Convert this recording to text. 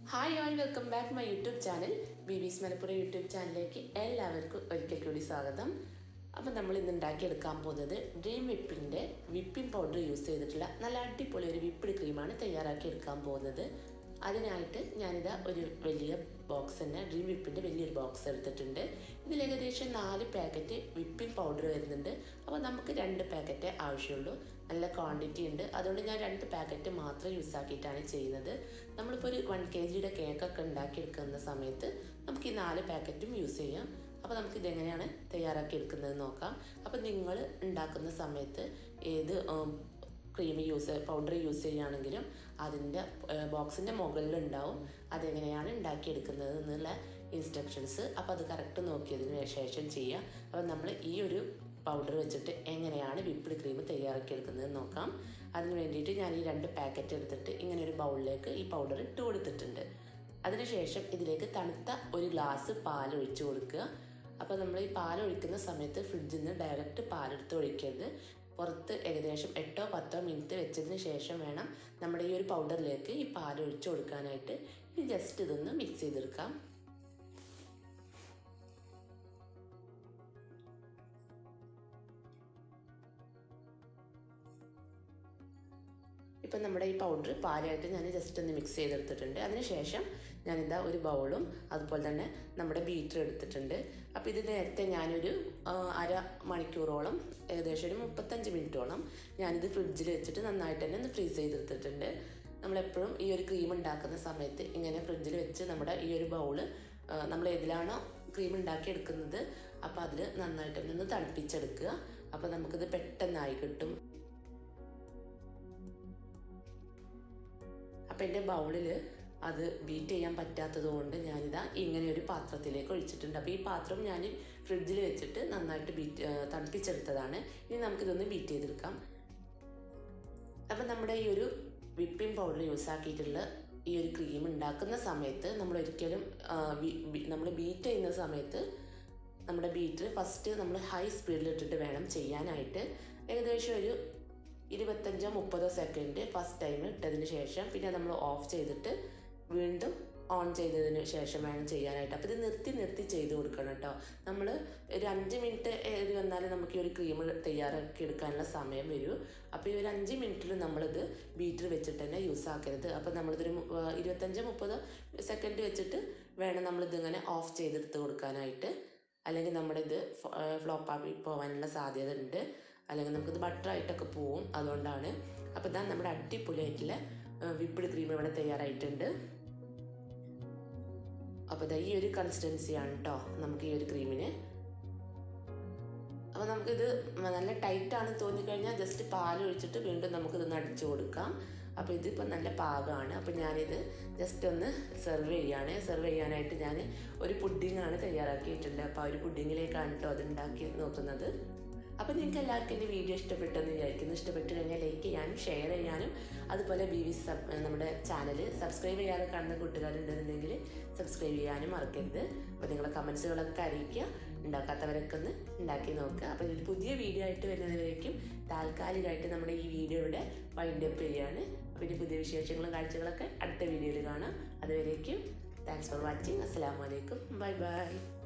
Hi all, welcome back to my YouTube channel. BB's Malapura YouTube channel-ലേക്ക് എല്ലാവർക്കും ഒരിക്കൽ കൂടി സ്വാഗതം. അപ്പോൾ നമ്മൾ ഇന്ന് ഉണ്ടാക്കിയെടുക്കാൻ പോകുന്നത് ഡ്രീം വിപ്പിൻ്റെ വിപ്പിംഗ് പൗഡർ യൂസ് ചെയ്തിട്ടുള്ള നല്ല അടിപൊളി ഒരു വിപ്പിഡ് ക്രീമാണ് തയ്യാറാക്കി എടുക്കാൻ പോകുന്നത്. അതിനായിട്ട് ഞാനിതാ ഒരു വലിയ ബോക്സ് തന്നെ ഡ്രീം വിപ്പിൻ്റെ വലിയൊരു ബോക്സ് എടുത്തിട്ടുണ്ട്. ഇതിൽ ഏകദേശം 4 പാക്കറ്റ് വിപ്പിംഗ് പൗഡർ വരുന്നുണ്ട്. അപ്പോൾ നമുക്ക് 2 പാക്കറ്റ് ആവശ്യമുള്ളൂ. നല്ല ക്വാണ്ടിറ്റി ഉണ്ട്, അതുകൊണ്ട് ഞാൻ 2 പാക്കറ്റ് മാത്രം യൂസ് ആക്കിയിട്ടാണ് ചെയ്യുന്നത്. നമ്മളിപ്പോൾ ഒരു 1 kg കേക്കൊക്കെ ഉണ്ടാക്കിയെടുക്കുന്ന സമയത്ത് നമുക്ക് ഈ 4 പാക്കറ്റും യൂസ് ചെയ്യാം. അപ്പോൾ നമുക്ക് ഇതെങ്ങനെയാണ് തയ്യാറാക്കി എടുക്കുന്നത് നോക്കാം. അപ്പോൾ നിങ്ങൾ ഉണ്ടാക്കുന്ന സമയത്ത് ഏത് പൗഡർ യൂസ് ചെയ്യുകയാണെങ്കിലും അതിൻ്റെ ബോക്സിൻ്റെ മുകളിലുണ്ടാവും അതെങ്ങനെയാണ് ഉണ്ടാക്കിയെടുക്കുന്നത് എന്നുള്ള ഇൻസ്ട്രക്ഷൻസ്. അപ്പോൾ അത് കറക്റ്റ് നോക്കിയതിന് ശേഷം ചെയ്യുക. അപ്പോൾ നമ്മൾ ഈ ഒരു പൗഡർ വെച്ചിട്ട് എങ്ങനെയാണ് വിപ്പിഡ് ക്രീം തയ്യാറാക്കിയെടുക്കുന്നത് നോക്കാം. അതിന് വേണ്ടിയിട്ട് ഞാൻ ഈ 2 പാക്കറ്റ് എടുത്തിട്ട് ഇങ്ങനെ ഒരു ബൗളിലേക്ക് ഈ പൗഡർ ഇട്ട് കൊടുത്തിട്ടുണ്ട്. അതിനുശേഷം ഇതിലേക്ക് തണുത്ത ഒരു ഗ്ലാസ് പാൽ ഒഴിച്ച് കൊടുക്കുക. അപ്പോൾ നമ്മൾ ഈ പാൽ ഒഴിക്കുന്ന സമയത്ത് ഫ്രിഡ്ജിൽ നിന്ന് ഡയറക്റ്റ് പാലെടുത്ത് ഒഴിക്കരുത്. പുറത്ത് ഏകദേശം 8-10 മിനിറ്റ് വെച്ചതിന് ശേഷം വേണം നമ്മുടെ ഈ ഒരു പൗഡറിലേക്ക് ഈ പാൽ ഒഴിച്ച് കൊടുക്കാനായിട്ട്. ഇനി ജസ്റ്റ് ഇതൊന്ന് മിക്സ് ചെയ്തെടുക്കാം. ഇപ്പം നമ്മുടെ ഈ പൗഡർ പാലായിട്ട് ഞാൻ ജസ്റ്റ് ഒന്ന് മിക്സ് ചെയ്തെടുത്തിട്ടുണ്ട്. അതിനുശേഷം ഞാനിതാ ഒരു ബൗളും അതുപോലെ തന്നെ നമ്മുടെ ബീറ്റർ എടുത്തിട്ടുണ്ട്. അപ്പോൾ ഇത് നേരത്തെ ഞാനൊരു അര മണിക്കൂറോളം ഏകദേശം ഒരു 35 മിനിറ്റോളം ഞാനിത് ഫ്രിഡ്ജിൽ വെച്ചിട്ട് നന്നായിട്ട് തന്നെ ഒന്ന് ഫ്രീസ് ചെയ്തെടുത്തിട്ടുണ്ട്. നമ്മളെപ്പോഴും ഈ ഒരു ക്രീം ഉണ്ടാക്കുന്ന സമയത്ത് ഇങ്ങനെ ഫ്രിഡ്ജിൽ വെച്ച് നമ്മുടെ ഈ ഒരു ബൗള് നമ്മൾ ഏതിലാണോ ക്രീം ഉണ്ടാക്കി എടുക്കുന്നത് അപ്പോൾ അതിൽ നന്നായിട്ട് തന്നെ ഒന്ന് തണുപ്പിച്ചെടുക്കുക. അപ്പോൾ നമുക്കിത് പെട്ടെന്നായി കിട്ടും. അപ്പോൾ എൻ്റെ ബൗളിൽ അത് ബീറ്റ് ചെയ്യാൻ പറ്റാത്തത് കൊണ്ട് ഞാനിതാ ഇങ്ങനെ ഒരു പാത്രത്തിലേക്ക് ഒഴിച്ചിട്ടുണ്ട്. അപ്പോൾ ഈ പാത്രം ഞാൻ ഫ്രിഡ്ജിൽ വെച്ചിട്ട് നന്നായിട്ട് തണുപ്പിച്ചെടുത്തതാണ്. ഇനി നമുക്കിതൊന്ന് ബീറ്റ് ചെയ്തെടുക്കാം. അപ്പം നമ്മുടെ ഈ ഒരു വിപ്പിംഗ് പൗഡർ യൂസ് ആക്കിയിട്ടുള്ള ഈ ഒരു ക്രീം ഉണ്ടാക്കുന്ന സമയത്ത് നമ്മൾ ഒരിക്കലും നമ്മൾ ബീറ്റ് ചെയ്യുന്ന സമയത്ത് നമ്മുടെ ബീറ്റർ ഫസ്റ്റ് നമ്മൾ ഹൈ സ്പീഡിൽ ഇട്ടിട്ട് വേണം ചെയ്യാനായിട്ട്. ഏകദേശം ഒരു 25-30 സെക്കൻഡ് ഫസ്റ്റ് ടൈം ഇട്ടതിന് ശേഷം പിന്നെ നമ്മൾ ഓഫ് ചെയ്തിട്ട് വീണ്ടും ഓൺ ചെയ്തതിന് ശേഷം വേണം ചെയ്യാനായിട്ട്. അപ്പോൾ ഇത് നിർത്തി ചെയ്ത് കൊടുക്കണം കേട്ടോ. നമ്മൾ ഒരു 5 മിനിറ്റ് ഏറി വന്നാലും നമുക്ക് ഈ ഒരു ക്രീം തയ്യാറാക്കി എടുക്കാനുള്ള സമയം വരും. അപ്പോൾ ഈ ഒരു 5 മിനിറ്റിൽ നമ്മളിത് ബീറ്റർ വെച്ചിട്ട് തന്നെ യൂസ് ആക്കരുത്. അപ്പോൾ നമ്മളിതൊരു 25-30 സെക്കൻഡ് വെച്ചിട്ട് വേണം നമ്മളിതിങ്ങനെ ഓഫ് ചെയ്തെടുത്ത് കൊടുക്കാനായിട്ട്. അല്ലെങ്കിൽ നമ്മുടെ ഇത് ഫ്ലോപ്പാക്കി പോകാനുള്ള സാധ്യത ഉണ്ട്, അല്ലെങ്കിൽ നമുക്കിത് ബട്ടറായിട്ടൊക്കെ പോവും. അതുകൊണ്ടാണ്. അപ്പോൾ ഇതാ നമ്മുടെ അടിപൊളിയായിട്ടുള്ള വിപ്പിഡ് ക്രീം ഇവിടെ തയ്യാറായിട്ടുണ്ട്. അപ്പോൾ ഇതാ ഈ ഒരു കൺസിസ്റ്റൻസിയാണ് കേട്ടോ നമുക്ക് ഈ ഒരു ക്രീമിന്. അപ്പോൾ നമുക്കിത് നല്ല ടൈറ്റാണ് തോന്നിക്കഴിഞ്ഞാൽ ജസ്റ്റ് പാൽ ഒഴിച്ചിട്ട് വീണ്ടും നമുക്കിതൊന്ന് അടിച്ചു കൊടുക്കാം. അപ്പോൾ ഇതിപ്പോൾ നല്ല പാകമാണ്. അപ്പോൾ ഞാനിത് ജസ്റ്റ് ഒന്ന് സെർവ് ചെയ്യാനായിട്ട് ഞാൻ ഒരു പുഡിങ്ങാണ് തയ്യാറാക്കിയിട്ടുണ്ട്. അപ്പോൾ ആ ഒരു പുഡിങ്ങിലേക്കാണ് കേട്ടോ അത് ഉണ്ടാക്കി നോക്കുന്നത്. അപ്പോൾ നിങ്ങൾക്ക് എല്ലാവർക്കും എൻ്റെ വീഡിയോ ഇഷ്ടപ്പെട്ടെന്ന് വിചാരിക്കുന്നു. ഇഷ്ടപ്പെട്ട് കഴിഞ്ഞാൽ ലൈക്ക് ചെയ്യാനും ഷെയർ ചെയ്യാനും അതുപോലെ നമ്മുടെ ചാനൽ സബ്സ്ക്രൈബ് ചെയ്യാതെ കാണുന്ന കൂട്ടുകാരുണ്ടെന്നുണ്ടെങ്കിൽ സബ്സ്ക്രൈബ് ചെയ്യാനും മറക്കരുത്. അപ്പോൾ നിങ്ങളുടെ കമൻസുകളൊക്കെ അറിയിക്കുക. ഉണ്ടാക്കാത്തവരൊക്കെ ഒന്ന് ഉണ്ടാക്കി നോക്കുക. അപ്പോൾ ഒരു പുതിയ വീഡിയോ ആയിട്ട് വരുന്നതിലേക്കും താൽക്കാലികമായിട്ട് നമ്മുടെ ഈ വീഡിയോ ഇവിടെ വൈൻഡ് അപ്പ് ചെയ്യുകയാണ്. അപ്പോൾ ഇനി പുതിയ വിശേഷങ്ങളും കാഴ്ചകളൊക്കെ അടുത്ത വീഡിയോയിൽ കാണാം. അതുവരേക്കും താങ്ക്സ് ഫോർ വാച്ചിങ്. അസ്സലാമു അലൈക്കും. ബൈ.